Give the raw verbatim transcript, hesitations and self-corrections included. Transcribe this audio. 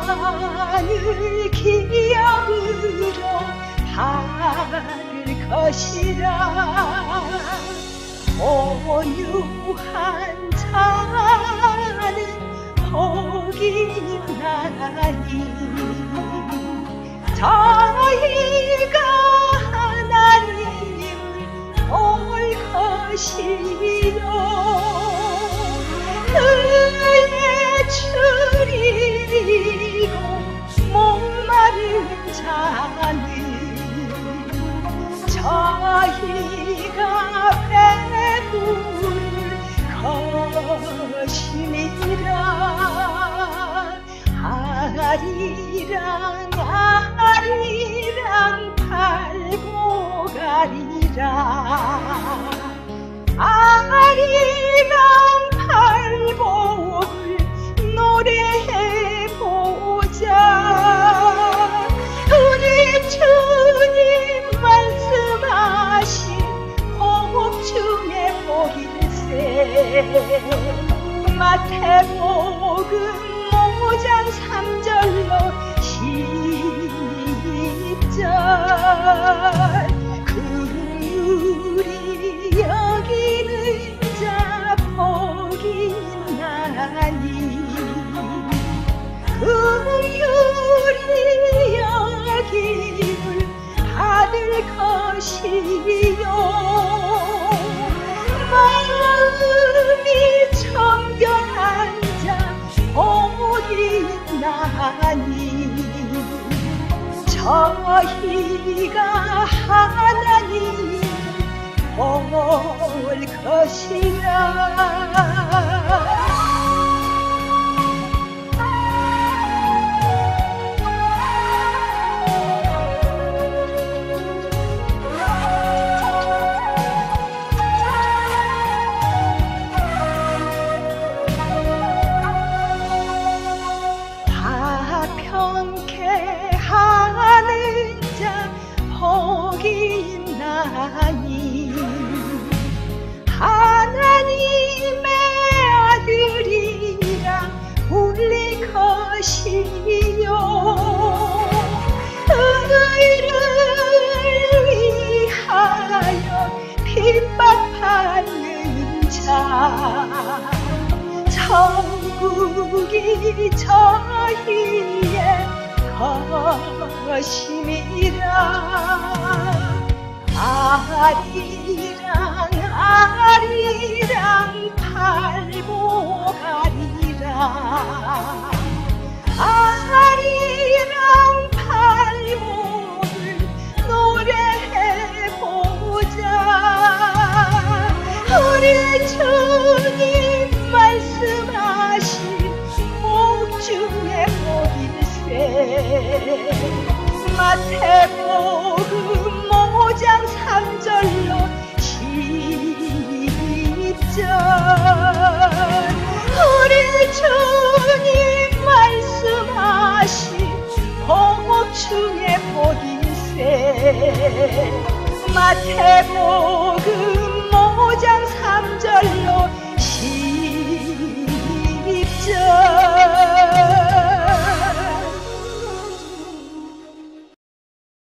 하늘 기업으로 받을 것이라. 온유한 자는 복이 있나니 저희가 하나님을 볼 것이요. 그의 줄이고 목마른 자는 저희가 배부를 것임이라. 아리랑 아리랑 팔고 가리라. 아리랑 팔복을 노래해보자. 우리 주님 말씀하신 복 중에 복일세. 마태복음 오 장 삼 절로 십 절. 긍휼히 여기는 자 복이 있나니 긍휼히 여김을 받을 것이요. 마음이 청결한 자 복이 있나니 저희가 하나님 볼 것이라. 화평케 하는 자 복이 있나니 하나님의 아들이라 불릴 것이요. 의를 위하여 핍박받는 자 천국이 저희의 것임이라. 아리랑 아리랑 팔고 가리라. 아리랑 팔복을 노래해보자. 우리 주님 말씀하신 복 중에 복일세. 마태복음 오 장 삼 절로 십 절. 우리 주님 말씀하신 복 중에 복일세. 마태복음 오 장 삼 절로